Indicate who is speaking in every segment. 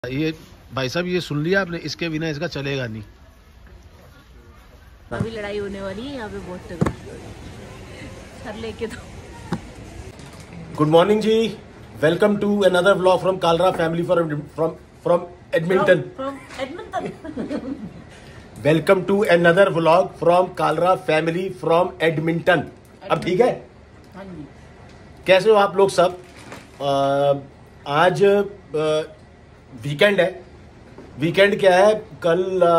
Speaker 1: ये भाई साहब ये सुन लिया आपने, इसके बिना इसका चलेगा नहीं।
Speaker 2: अभी लड़ाई होने वाली है यहाँ पे बहुत तगड़ी सर लेके तो।
Speaker 3: Good morning ji, welcome to another vlog from Kalra family from Edmonton. Welcome to another vlog from Kalra family from Edmonton. अब ठीक है?
Speaker 2: हाँ जी।
Speaker 3: कैसे हो आप लोग सब? आज वीकेंड है। वीकेंड क्या है, कल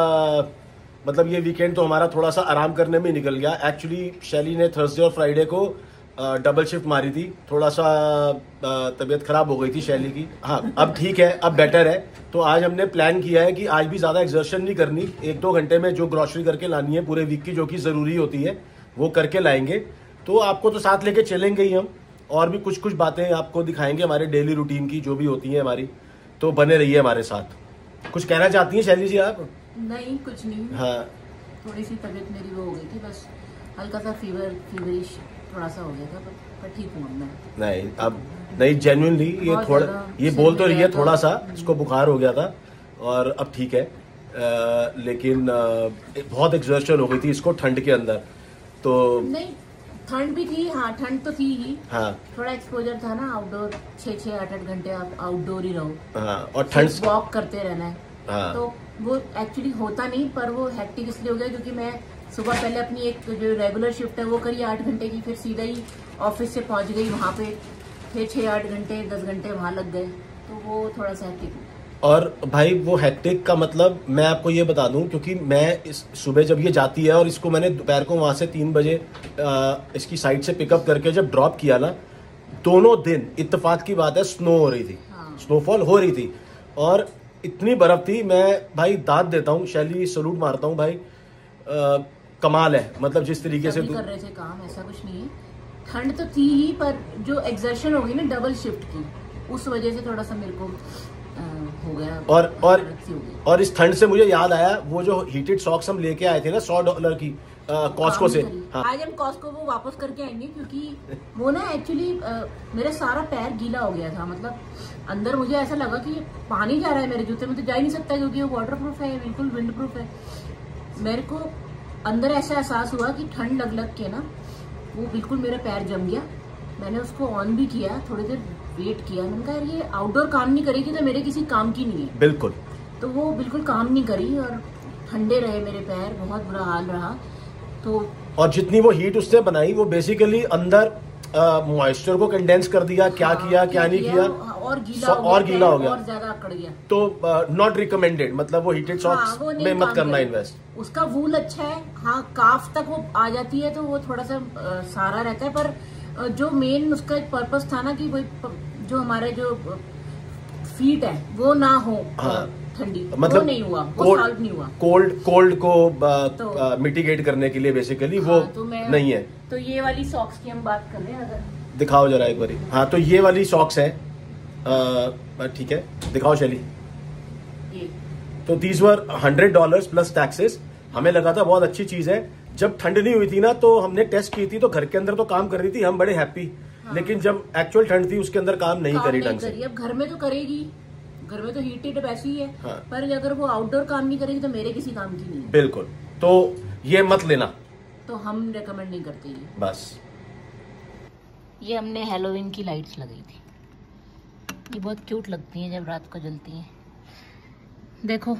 Speaker 3: मतलब ये वीकेंड तो हमारा थोड़ा सा आराम करने में निकल गया। एक्चुअली शैली ने थर्सडे और फ्राइडे को डबल शिफ्ट मारी थी, थोड़ा सा तबीयत खराब हो गई थी शैली की। हाँ, अब ठीक है, अब बेटर है। तो आज हमने प्लान किया है कि आज भी ज़्यादा एक्सर्शन नहीं करनी, 1-2 घंटे में जो ग्रॉसरी करके लानी है पूरे वीक की, जो कि ज़रूरी होती है, वो करके लाएंगे। तो आपको तो साथ लेके चलेंगे ही हम, और भी कुछ कुछ बातें आपको दिखाएंगे हमारे डेली रूटीन की जो भी होती हैं हमारी। तो बने रहिए हमारे साथ। कुछ कहना चाहती हैं शैली जी आप?
Speaker 2: नहीं, कुछ नहीं।
Speaker 3: हाँ,
Speaker 2: थोड़ी सी तबीयत मेरी वो हो गई थी, बस हल्का सा फीवरिश थोड़ा सा हो गया था, पर ठीक हूँ मैं।
Speaker 3: नहीं अब नहीं, जेन्युइनली ये थोड़ा, ये बोल तो रही है थोड़ा सा इसको बुखार हो गया था और अब ठीक है। लेकिन बहुत एक्सर्शन हो गई थी इसको ठंड के अंदर। तो
Speaker 2: नहीं, ठंड भी थी। हाँ, ठंड तो थी ही।
Speaker 3: हाँ,
Speaker 2: थोड़ा एक्सपोजर था ना, आउटडोर 6-8 घंटे आप आउटडोर ही रहो।
Speaker 3: हाँ, और ठंड
Speaker 2: वॉक करते रहना है।
Speaker 3: हाँ,
Speaker 2: तो वो एक्चुअली होता नहीं, पर वो हेक्टिक इसलिए हो गया क्योंकि मैं सुबह पहले अपनी एक जो रेगुलर शिफ्ट है वो करी 8 घंटे की, फिर सीधा ही ऑफिस से पहुंच गई वहाँ पे, फिर 6-8 घंटे 10 घंटे वहाँ लग गए, तो वो थोड़ा सा हेक्टिक।
Speaker 3: और भाई वो हेक्टिक का मतलब मैं आपको ये बता दूं, क्योंकि मैं इस सुबह जब ये जाती है और इसको मैंने दोपहर को वहां से 3 बजे इसकी साइड से पिकअप करके जब ड्रॉप किया ना, दोनों दिन इत्तेफाक की बात है स्नो हो रही थी।
Speaker 2: हाँ।
Speaker 3: स्नोफॉल हो रही थी और इतनी बर्फ थी। मैं भाई दाद देता हूँ, शैली सलूट मारता हूँ भाई, कमाल है। मतलब जिस तरीके से
Speaker 2: कर रहे थे काम, ऐसा कुछ नहीं है। ठंड तो थी ही, पर जो एक्सर्शन हो गई ना डबल शिफ्ट की, उस वजह से थोड़ा सा मेरे को हो गया।
Speaker 3: और इस ठंड से मुझे याद आया, वो जो हीटेड सॉक्स हम लेके आए थे ना $100 की कॉस्को से।
Speaker 2: हाँ। आज हम कॉस्को वो वापस करके आएंगे, क्योंकि वो ना एक्चुअली मेरा सारा पैर गीला हो गया था। मतलब अंदर मुझे ऐसा लगा कि पानी जा रहा है मेरे जूते में, तो जा ही नहीं सकता क्योंकि वो वाटर प्रूफ है, बिल्कुल विंड प्रूफ है। मेरे को अंदर ऐसा एहसास हुआ कि ठंड लग के ना वो बिल्कुल मेरा पैर जम गया। मैंने उसको ऑन भी किया, थोड़ी देर वेट किया, मैंने कहा ये आउटडोर काम नहीं करेगी तो मेरे किसी काम की नहीं है।
Speaker 3: बिल्कुल।
Speaker 2: तो वो बिल्कुल काम नहीं करी और ठंडे रहे मेरे पैर, बहुत बुरा हाल रहा। तो और
Speaker 3: जितनी वो हीट उसने बनाई, वो बेसिकली अंदर मॉइस्चर को कंडेंस कर दिया। क्या किया क्या नहीं किया,
Speaker 2: और गीला हो गया और ज्यादा अकड़ गया।
Speaker 3: तो नॉट रिकमेंडेड, मतलब वो हीटेड सॉक्स में मत करना इन्वेस्ट।
Speaker 2: उसका वूल अच्छा है, हाँ, काफ तक वो आ जाती है तो वो थोड़ा सा सारा रहता है, पर जो मेन उसका पर्पस था ना कि जो हमारे जो फीट है वो ना हो ठंडी, मतलब वो नहीं हुआ, वो सॉल्व नहीं हुआ।
Speaker 3: कोल्ड को मिटिगेट करने के लिए बेसिकली वो तो नहीं है।
Speaker 2: तो ये वाली सॉक्स की हम बात कर रहे हैं, अगर
Speaker 3: दिखाओ जरा एक बारी। हाँ, तो ये वाली सॉक्स है, ठीक है, दिखाओ शैली।
Speaker 2: ये
Speaker 3: तो दीज वर $100 प्लस टैक्सेस। हमें लगा था बहुत अच्छी चीज है। जब ठंड नहीं हुई थी ना, तो हमने टेस्ट की थी, तो घर के अंदर तो काम कर रही थी, हम बड़े हैप्पी। हाँ। लेकिन जब एक्चुअल ठंड थी उसके अंदर काम नहीं करी ढंग से।
Speaker 2: अब घर में तो करेगी, घर में तो हीटेड वैसी ही है। हाँ। पर अगर वो आउटडोर काम नहीं करेगी तो मेरे किसी काम की नहीं है।
Speaker 3: बिल्कुल, तो ये मत लेना,
Speaker 2: तो हम रेकमेंड नहीं करते ये।
Speaker 3: बस।
Speaker 2: ये हमने हैलोवीन की लाइट्स लगाई थी, ये बहुत क्यूट लगती हैं जब रात को जलती हैं। देखो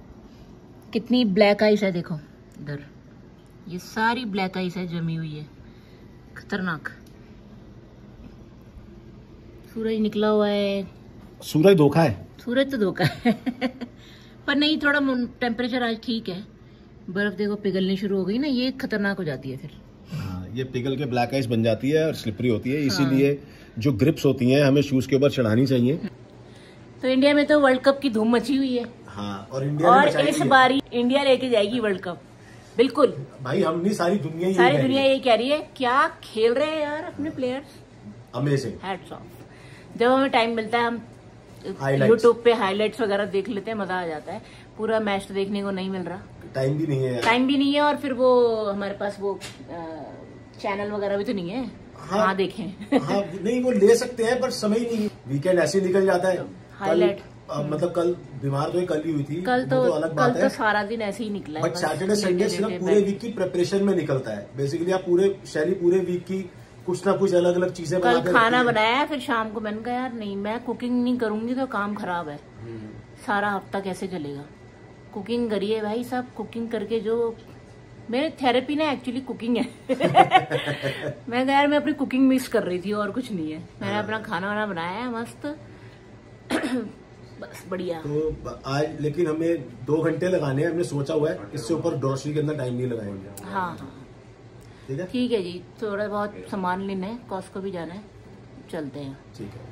Speaker 2: कितनी ब्लैक आइस है, देखो इधर ये सारी ब्लैक आइस है जमी हुई है, खतरनाक। सूरज निकला हुआ है।
Speaker 3: सूरज धोखा है,
Speaker 2: सूरज तो धोखा है पर नहीं, थोड़ा टेम्परेचर आज ठीक है। बर्फ देखो पिघलनी शुरू हो गई ना, ये खतरनाक हो जाती है फिर।
Speaker 3: हाँ, ये पिघल के ब्लैक आइस बन जाती है और स्लिपरी होती है। इसीलिए जो ग्रिप्स होती हैं हमें शूज के ऊपर चढ़ानी चाहिए।
Speaker 2: तो इंडिया में तो वर्ल्ड कप की धूम मची हुई है।
Speaker 3: हाँ, और
Speaker 2: इस बारी इंडिया लेके जाएगी वर्ल्ड कप, बिल्कुल
Speaker 3: भाई। हम नहीं, सारी दुनिया
Speaker 2: यही कह रही है। क्या खेल रहे हैं यार अपने प्लेयर्स,
Speaker 3: अमेजिंग,
Speaker 2: हैट्स ऑफ। जब हमें टाइम मिलता है हम यूट्यूब पे हाइलाइट्स वगैरह देख लेते हैं, मजा आ जाता है। पूरा मैच तो देखने को नहीं मिल रहा, टाइम भी नहीं है और फिर वो हमारे पास वो चैनल वगैरह भी तो नहीं है। हाँ, देखें।
Speaker 3: हाँ, नहीं वो ले सकते हैं पर समय नहीं, वीकेंड ऐसे निकल जाता है।
Speaker 2: हाईलाइट
Speaker 3: मतलब कल बीमार तो कल ही हुई थी,
Speaker 2: कल
Speaker 3: वो तो अलग बात है।
Speaker 2: सारा दिन ऐसे ही निकला है।
Speaker 3: बट सैटरडे संडे सिर्फ पूरे वीक की प्रिपरेशन में निकलता है। बेसिकली आप पूरे वीक की कुछ ना कुछ अलग अलग चीजें
Speaker 2: कल खाना बनाया, फिर शाम को मैंने कहा यार नहीं, मैं कुकिंग नहीं करूंगी तो काम खराब है, सारा हफ्ता कैसे चलेगा। कुकिंग करिए भाई साहब, कुकिंग करके जो मेरे थेरेपी ना एक्चुअली कुकिंग है। मैं यार मैं अपनी कुकिंग मिस कर रही थी और कुछ नहीं है। मैंने अपना खाना वाना बनाया है मस्त। बस बढ़िया।
Speaker 3: तो आज लेकिन हमें 2 घंटे लगाने हैं, हमने सोचा हुआ है, इससे ऊपर ग्रोसरी के अंदर टाइम नहीं लगाएंगे।
Speaker 2: हाँ
Speaker 3: ठीक है,
Speaker 2: ठीक है जी। थोड़ा बहुत सामान लेना है, कॉस्को भी जाना है, चलते हैं।
Speaker 3: ठीक है।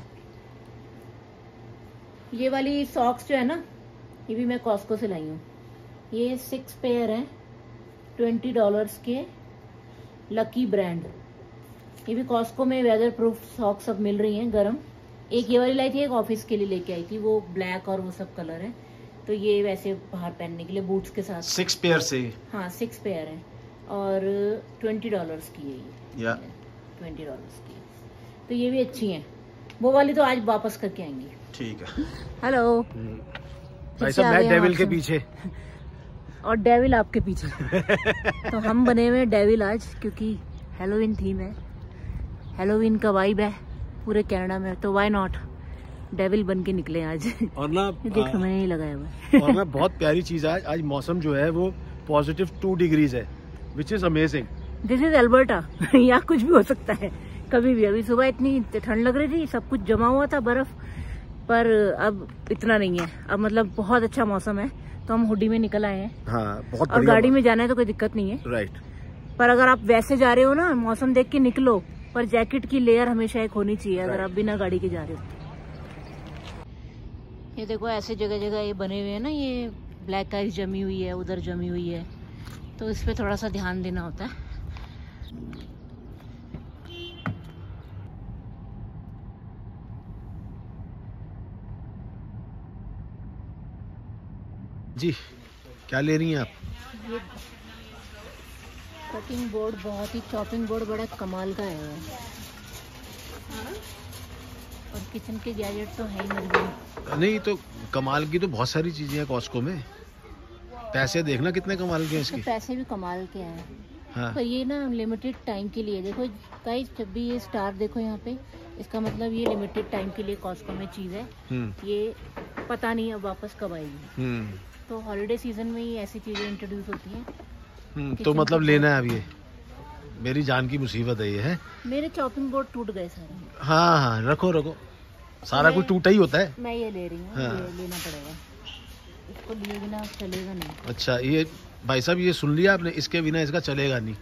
Speaker 2: ये वाली सॉक्स जो है ना, ये भी मैं कॉस्को से लाई हूँ। ये 6 पेयर है, $20 के, लकी ब्रांड। ये भी कॉस्को में वेदर प्रूफ सॉक्स सब मिल रही हैं गर्म। एक ये वाली लाई थी, एक ऑफिस के लिए लेके आई थी, वो ब्लैक और वो सब कलर है। तो ये वैसे बाहर पहनने के लिए बूट्स के साथ।
Speaker 1: 6 पेयर से।
Speaker 2: हाँ 6 पेयर है और $20 की है ये।
Speaker 1: या
Speaker 2: $20 की। तो ये भी अच्छी हैं। वो वाली तो आज वापस करके आएंगी।
Speaker 1: ठीक है।
Speaker 2: हेलो
Speaker 1: भाई साहब, मैं डेविल के पीछे
Speaker 2: और डेविल आपके पीछे। तो हम बने हुए डेविल आज, क्योंकि हैलोवीन थीम है, हैलोवीन का वाइब है पूरे कनाडा में, तो व्हाई नॉट डेविल बन के निकले आज।
Speaker 1: और ना
Speaker 2: देखो मैंने नहीं लगाया हुआ।
Speaker 1: और ना बहुत प्यारी चीज है आज मौसम जो है वो +2 डिग्रीज है, which is amazing.
Speaker 2: This is Alberta. यहाँ कुछ भी हो सकता है कभी भी। अभी सुबह इतनी ठंड लग रही थी, सब कुछ जमा हुआ था बर्फ, पर अब इतना नहीं है। अब मतलब बहुत अच्छा मौसम है, तो हम हुडी में निकल आए हैं।
Speaker 3: हाँ, बहुत
Speaker 2: और गाड़ी में जाना है तो कोई दिक्कत नहीं है।
Speaker 1: राइट।
Speaker 2: पर अगर आप वैसे जा रहे हो ना, मौसम देख के निकलो, पर जैकेट की लेयर हमेशा एक होनी चाहिए अगर आप बिना गाड़ी के जा रहे हो। ये देखो ऐसे जगह जगह ये बने हुए हैं ना, ये ब्लैक आइस जमी हुई है, उधर जमी हुई है, तो इस पे थोड़ा सा ध्यान देना होता है।
Speaker 1: जी क्या ले रही हैं आप?
Speaker 2: ये कटिंग बोर्ड, बहुत ही चॉपिंग बोर्ड बड़ा कमाल का है। और किचन के गैजेट तो है ही मेरे।
Speaker 1: नहीं तो कमाल की तो बहुत सारी चीजें हैं कॉस्को में। पैसे देखना कितने कमाल के हैं इसके।
Speaker 2: तो पैसे भी कमाल के हैं।
Speaker 1: हाँ।
Speaker 2: पर ये ना लिमिटेड टाइम के लिए। देखो गाइस, जब भी ये स्टार देखो यहाँ पे, इसका मतलब ये लिमिटेड टाइम के लिए कॉस्को में चीज है। ये पता नहीं अब वापस कब आएगी। तो हॉलिडे सीजन में ही ऐसी चीजें इंट्रोड्यूस होती हैं।
Speaker 1: तो मतलब लेना है अब ये। मेरी जान की मुसीबत है ये है।
Speaker 2: मेरे चॉपिंग बोर्ड टूट गए सारे।
Speaker 1: हाँ हाँ, रखो रखो, सारा कुछ टूटा ही होता है।
Speaker 2: मैं ये ले रही हूँ।
Speaker 1: हाँ।
Speaker 2: ये लेना पड़ेगा, इसको लिए बिना चलेगा नहीं।
Speaker 1: अच्छा, ये भाई साहब ये सुन लिया आपने, इसके बिना इसका चलेगा नहीं।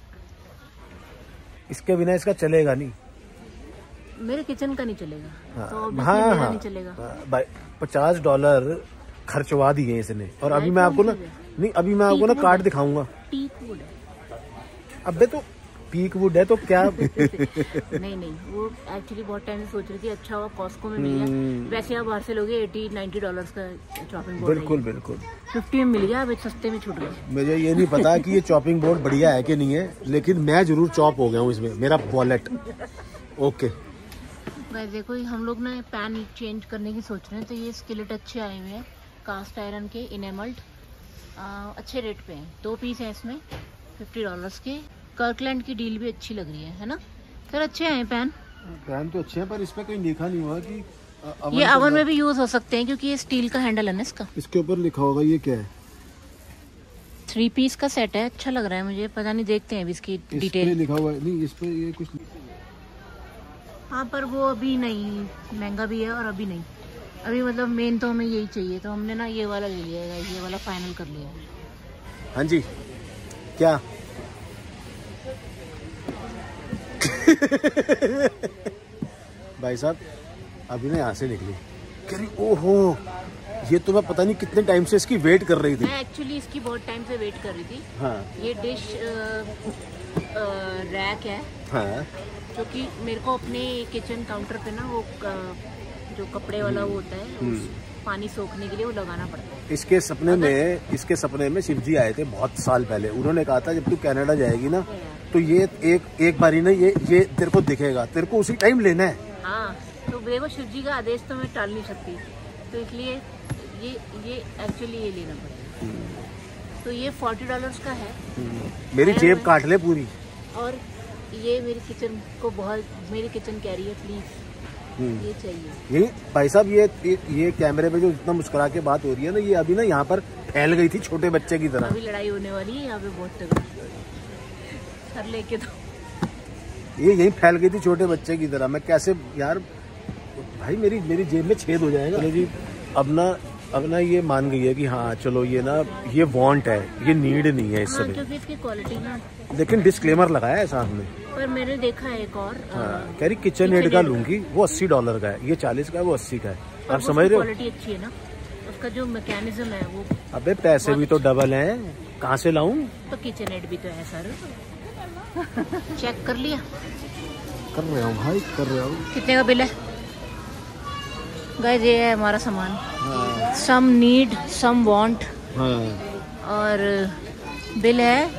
Speaker 1: इसके बिना इसका चलेगा नहीं।
Speaker 2: मेरे किचन का नहीं चलेगा।
Speaker 1: हाँ,
Speaker 2: तो
Speaker 1: हाँ,
Speaker 2: मेरा
Speaker 1: हाँ,
Speaker 2: नहीं चलेगा।
Speaker 1: भाई $50 खर्चवा दिए इसने। और अभी मैं आपको ना, नहीं अभी मैं आपको ना कार्ड दिखाऊंगा।
Speaker 2: टीक वुड है।
Speaker 1: अबे तो पीक वुड है तो क्या।
Speaker 2: नहीं नहीं, वो एक्चुअली बहुत टाइम से सोच रही थी, अच्छा हुआ कॉस्को में मिल गया। वैसे आप बाहर से लोगे $80-90 का चॉपिंग बोर्ड।
Speaker 1: बिल्कुल बिल्कुल
Speaker 2: 50 में मिल गया, अब सस्ते में छूट गया।
Speaker 1: मुझे ये नहीं पता कि ये चॉपिंग बोर्ड बढ़िया है कि नहीं है, लेकिन मैं जरूर चॉप हो गया हूँ इसमें। मेरा वॉलेट ओके।
Speaker 2: गाइस देखो, हम लोग ना पैन चेंज करने की सोच रहे हैं, तो ये स्किलेट अच्छे आए हुए हैं, कास्ट आयरन के, इनेमल्ड, अच्छे रेट पे हैं। 2 पीस हैं इसमें, $50 के। कर्कलैंड की डील भी अच्छी लग रही है ना सर? अच्छे हैं पैन।
Speaker 1: पैन तो अच्छे हैं, पर इसमें कोई लिखा नहीं हुआ कि
Speaker 2: ये अवन में भी यूज हो सकते हैं, क्योंकि ये स्टील का हैंडल है ना इसका।
Speaker 1: इसके ऊपर लिखा होगा ये क्या है।
Speaker 2: 3 पीस का सेट है, अच्छा लग रहा है मुझे, पता नहीं, देखते हैं अभी इसकी
Speaker 1: इस
Speaker 2: डिटेल।
Speaker 1: पे लिखा हुआ है, नहीं इस पे ये कुछ।
Speaker 2: हाँ पर वो अभी नहीं, महंगा भी है और अभी नहीं। अभी मतलब मेन तो हमें यही चाहिए, तो हमने ना ये वाला ले लिया है, ये वाला फाइनल कर लिया है।
Speaker 1: हाँ जी, क्या भाई साहब अभी ना यहाँ से निकली, कह रही ओहो, ये तो मैं पता नहीं कितने टाइम से इसकी वेट कर रही थी।
Speaker 2: मैं एक्चुअली इसकी बहुत टाइम से वेट कर रही थी।
Speaker 1: हाँ।
Speaker 2: ये डिश रैक है,
Speaker 1: हाँ।
Speaker 2: क्योंकि मेरे को अपने किचन काउंटर पे ना वो जो कपड़े वाला वो होता है, पानी सोखने के लिए वो लगाना पड़ता है।
Speaker 1: इसके सपने में शिव जी आए थे बहुत साल पहले। उन्होंने कहा था जब तू कनाडा जाएगी ना, तो ये एक बारी ना ये तेरे को दिखेगा, तेरे को उसी टाइम लेना है।
Speaker 2: हाँ, तो देखो शिव जी का आदेश तो मैं टाल नहीं सकती। तो इसलिए ये एक्चुअली ये लेना पड़ेगा। तो ये $40 का है।
Speaker 1: मेरी जेब काट ले पूरी।
Speaker 2: और ये मेरी किचन को बहुत, मेरी किचन कैरी है प्लीज, ये चाहिए।
Speaker 1: ये भाई साहब ये कैमरे पे जो इतना मुस्कुरा के बात हो रही है ना, ये अभी ना यहाँ पर फैल गई थी छोटे बच्चे की तरह।
Speaker 2: अभी लड़ाई होने वाली है यहाँ पे बहुत तगड़ी, सर लेके तो
Speaker 1: ये यही फैल गई थी छोटे बच्चे की तरह। मैं कैसे यार भाई, मेरी जेब में छेद हो जाएगा। चलो जी, अब ना ये मान गई है कि हाँ चलो ये ना ये वांट है, ये नीड नहीं है इस समय।
Speaker 2: क्योंकि इसकी क्वालिटी ना,
Speaker 1: लेकिन डिस्क्लेमर लगाया है सामने।
Speaker 2: पर मैंने देखा है एक और
Speaker 1: कह रही किचन एड का लूंगी, वो $80 का है, ये 40 का है, वो 80 का है। आप समझ रहे हो?
Speaker 2: क्वालिटी अच्छी है ना, उसका जो मैकेनिज्म है वो।
Speaker 1: अबे पैसे भी तो डबल हैं, कहाँ से लाऊं?
Speaker 2: तो किचन एड भी तो है सर। चेक कर लिया?
Speaker 1: कर रहे हो भाई, कर रहे हो।
Speaker 2: कितने का बिल है गाइस? ये है हमारा सामान। Some need some want. और बिल है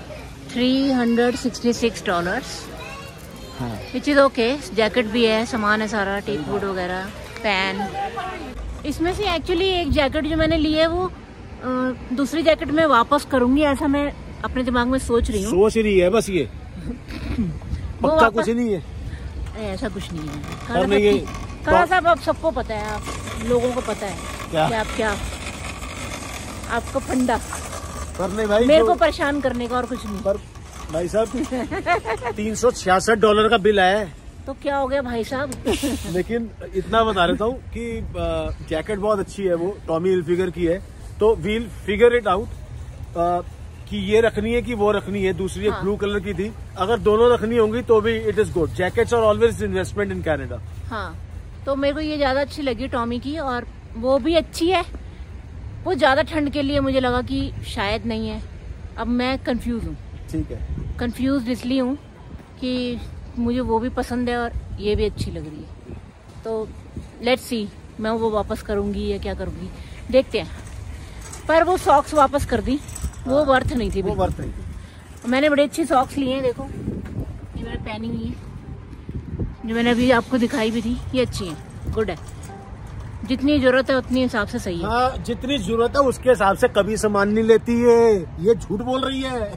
Speaker 2: $366, विच इज ओके। जैकेट भी है, सामान है सारा, टेप वुड वगैरह, पैन। इसमें से एक्चुअली एक जैकेट जो मैंने ली है वो दूसरी जैकेट में वापस करूंगी, ऐसा मैं अपने दिमाग में सोच रही हूँ।
Speaker 1: सोच रही है बस, ये पक्का कुछ नहीं है,
Speaker 2: ऐसा कुछ नहीं है। काला साहब आप सबको पता है, आप लोगों को पता है क्या आपको फंडा
Speaker 1: पर नहीं भाई,
Speaker 2: मेरे को परेशान करने का और कुछ नहीं।
Speaker 1: पर भाई साहब $366 का बिल है।
Speaker 2: तो क्या हो गया भाई साहब?
Speaker 1: लेकिन इतना बता देता हूँ कि जैकेट बहुत अच्छी है, वो टॉमी हिलफिगर की है। तो वील फिगर इट आउट कि ये रखनी है कि वो रखनी है। दूसरी एक ब्लू कलर की थी, अगर दोनों रखनी होंगी तो भी it is good. Jackets are always investment in Canada.
Speaker 2: हाँ, तो मेरे को ये ज्यादा अच्छी लगी टॉमी की, और वो भी अच्छी है। वो ज्यादा ठंड के लिए मुझे लगा कि शायद नहीं है। अब मैं कंफ्यूज हूँ।
Speaker 1: ठीक है,
Speaker 2: कंफ्यूज इसलिए हूँ कि मुझे वो भी पसंद है और ये भी अच्छी लग रही है। तो लेट्स सी, मैं वो वापस करूंगी या क्या करूंगी, देखते हैं। पर वो सॉक्स वापस कर दी, वो वर्थ नहीं थी।
Speaker 1: वो वर्थ नहीं थी।
Speaker 2: मैंने बड़ी अच्छी सॉक्स लिए हैं, देखो ये मैंने पहनी हुई है, जो मैंने अभी आपको दिखाई भी थी। ये अच्छी है, गुड है, जितनी जरूरत है उतनी हिसाब से सही है।
Speaker 1: हाँ, जितनी जरूरत है उसके हिसाब से कभी सामान नहीं लेती है। ये झूठ बोल रही है।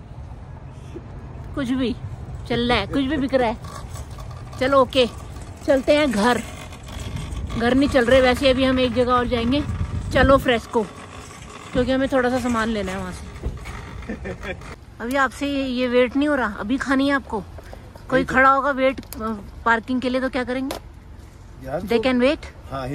Speaker 2: कुछ भी चल रहा है, कुछ भी बिक रहा है। चलो ओके, चलते हैं घर। घर नहीं चल रहे वैसे, अभी हम एक जगह और जाएंगे, चलो फ्रेस्को, क्योंकि हमें थोड़ा सा सामान लेना है वहाँ से। अभी आपसे ये वेट नहीं हो रहा, अभी खानी है आपको। कोई खड़ा होगा वेट पार्किंग के लिए, तो क्या करेंगे? They can wait.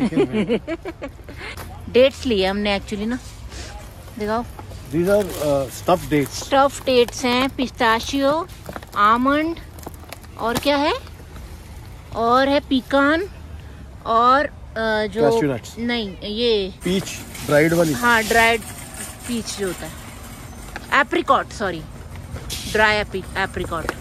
Speaker 2: डेट्स लिए हमने एक्चुअली ना, दिखाओ।
Speaker 1: These are stuffed dates.
Speaker 2: Stuff dates हैं, पिस्ताशियो, आमंड, और क्या है, और है पीकान, और जो
Speaker 1: Cashew nuts.
Speaker 2: नहीं, ये
Speaker 1: पीच ड्राइड वाली।
Speaker 2: हाँ, ड्राइड पीच जो होता है, apricot, sorry, dry apricot.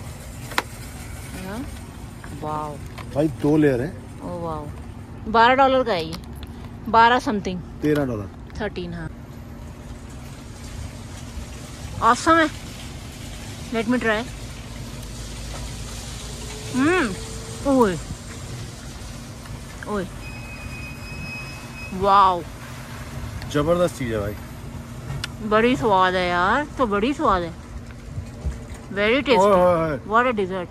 Speaker 2: Wow
Speaker 1: भाई 2 लेयर है।
Speaker 2: ओ वाओ, $12 का है ये, 12 समथिंग,
Speaker 1: $13।
Speaker 2: 13, हाँ। ऑसम है, लेट मी ट्राई। ओए ओए, वाओ,
Speaker 1: जबरदस्त चीज है भाई,
Speaker 2: बड़ी स्वाद है यार, तो बड़ी स्वाद है, very tasty, what a dessert.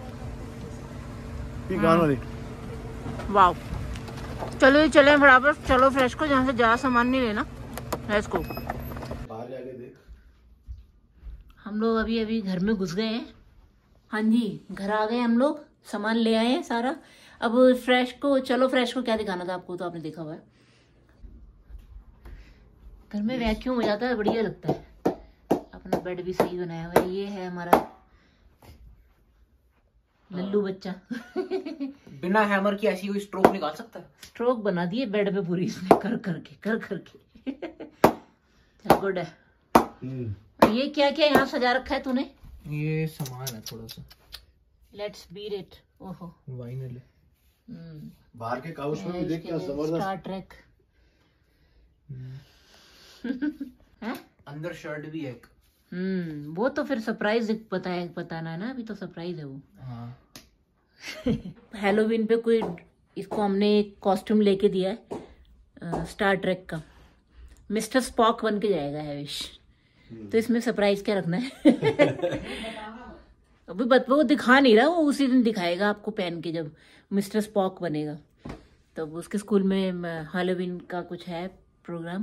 Speaker 1: Pecan वाली।
Speaker 2: वाओ, चलो ये चले फटाफट, चलो फ्रेश को, जहाँ से ज्यादा सामान नहीं लेना। Let's go.
Speaker 1: बाहर जाके देख।
Speaker 2: हम लोग अभी अभी घर में घुस गए हैं। हाँ जी, घर आ गए हम लोग, सामान ले आए हैं सारा। अब फ्रेश को, चलो फ्रेश को क्या दिखाना था आपको, तो आपने देखा हुआ है। घर में वैक्यूम हो जाता है, बढ़िया लगता है। अपना बेड भी सही बनाया हुआ है। ये है हमारा लल्लू बच्चा।
Speaker 4: बिना हैमर की ऐसी कोई स्ट्रोक निकाल सकता है?
Speaker 2: स्ट्रोक बना दिए बेड पे पूरी इसने, कर करके। गुड है। ये क्या क्या यहाँ सजा रखा है तूने?
Speaker 4: ये सामान है थोड़ा सा।
Speaker 2: Let's beat it. ओहो,
Speaker 4: वाइनल है।
Speaker 1: बाहर के काउच में भी देख क्या जबरदस्त।
Speaker 2: Star Trek.
Speaker 4: अंदर शर्ट भी है एक।
Speaker 2: वो तो फिर सरप्राइज बताना है ना, अभी तो सरप्राइज है वो।
Speaker 4: हाँ।
Speaker 2: हैलोवीन पे कोई, इसको हमने एक कॉस्ट्यूम लेके दिया है स्टार ट्रेक का मिस्टर स्पॉक बन के जाएगा हैविश। तो इसमें सरप्राइज क्या रखना है? अभी वो दिखा नहीं रहा, वो उसी दिन दिखाएगा आपको पहन के जब मिस्टर स्पॉक बनेगा। तो उसके स्कूल में हैलोवीन का कुछ है प्रोग्राम,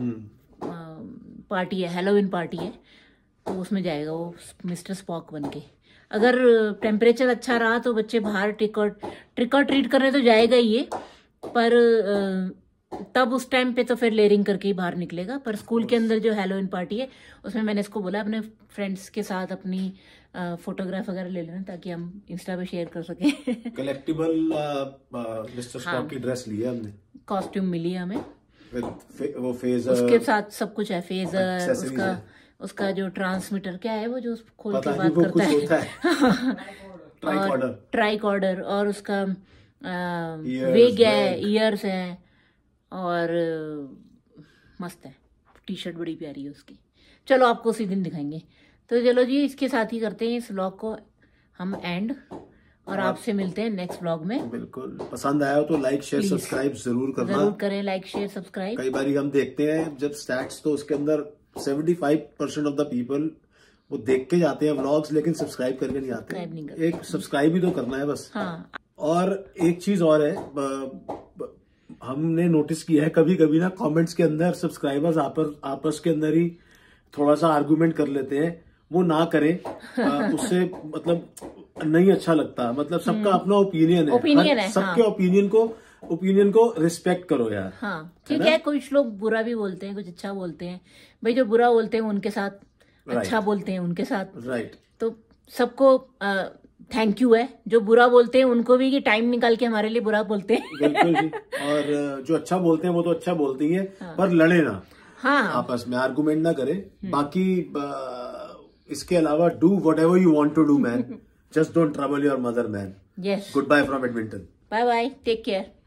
Speaker 2: पार्टी है, हैलोवीन पार्टी है, तो उसमें जाएगा वो मिस्टर स्पॉक बन के। अगर टेम्परेचर अच्छा रहा तो बच्चे बाहर ट्रिक और ट्रीट करने तो जाएगा ही ये, पर तब उस टाइम पे तो फिर लेयरिंग करके ही बाहर निकलेगा। पर स्कूल के अंदर जो हैलोवीन पार्टी है उसमें मैंने इसको बोला अपने फ्रेंड्स के साथ अपनी फोटोग्राफ वगैरह ले लेना ताकि हम इंस्टा पे शेयर कर सके।
Speaker 3: कलेक्टिबल मिस्टर स्पॉक की ड्रेस ली है हमने,
Speaker 2: कॉस्ट्यूम मिली है हमें,
Speaker 3: वो फेजर
Speaker 2: उसके साथ सब कुछ है, फेजर, उसका जो ट्रांसमीटर क्या है वो जो खोल के बात करता है, ट्राइकॉर्डर, और उसका वेग है, ईयर्स है, और मस्त है। टी शर्ट बड़ी प्यारी है उसकी। चलो आपको उसी दिन दिखाएंगे। तो चलो जी, इसके साथ ही करते हैं इस व्लॉग को हम एंड, और आपसे मिलते हैं नेक्स्ट व्लॉग में।
Speaker 3: बिल्कुल, पसंद आया हो तो लाइक शेयर सब्सक्राइब जरूर करना,
Speaker 2: जरूर करें लाइक शेयर सब्सक्राइब।
Speaker 3: कई बार हम देखते हैं जब स्टैट्स, तो उसके अंदर 75% ऑफ द पीपल वो देख के जाते हैं व्लॉग्स, लेकिन सब्सक्राइब करके नहीं आते। एक सब्सक्राइब ही तो करना है बस।
Speaker 2: हाँ।
Speaker 3: और एक चीज और है, हमने नोटिस किया है कभी कभी ना कमेंट्स के अंदर सब्सक्राइबर्स आपस के अंदर ही थोड़ा सा आर्गुमेंट कर लेते हैं। वो ना करें, उससे मतलब नहीं अच्छा लगता। मतलब सबका अपना ओपिनियन है, सबके ओपिनियन को रिस्पेक्ट करो यार।
Speaker 2: हाँ ठीक है, कुछ लोग बुरा भी बोलते हैं, कुछ अच्छा बोलते हैं। भाई जो बुरा बोलते हैं उनके साथ, अच्छा बोलते हैं उनके साथ, राइट। तो सबको थैंक यू है। जो बुरा बोलते हैं उनको भी कि टाइम निकाल के हमारे लिए बुरा बोलते हैं।
Speaker 3: बिल्कुल जी। और जो अच्छा बोलते हैं वो तो अच्छा बोलते ही है, पर लड़े ना। हाँ, आपस में आर्गुमेंट ना करें। बाकी इसके अलावा do whatever you want to do man, just don't trouble your mother man.
Speaker 2: Yes.
Speaker 3: Goodbye from Edmonton.
Speaker 2: Bye bye, take care.